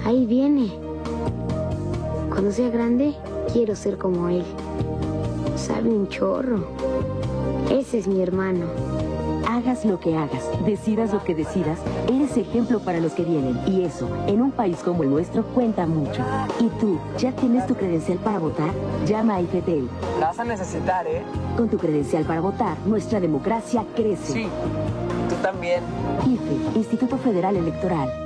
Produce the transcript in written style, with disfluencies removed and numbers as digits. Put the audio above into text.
Ahí viene. Cuando sea grande, quiero ser como él. Sabe un chorro. Ese es mi hermano. Hagas lo que hagas, decidas lo que decidas, eres ejemplo para los que vienen. Y eso, en un país como el nuestro, cuenta mucho. ¿Y tú, ya tienes tu credencial para votar? Llama a IFETEL. La vas a necesitar, ¿eh? Con tu credencial para votar, nuestra democracia crece. Sí, tú también. IFE, Instituto Federal Electoral.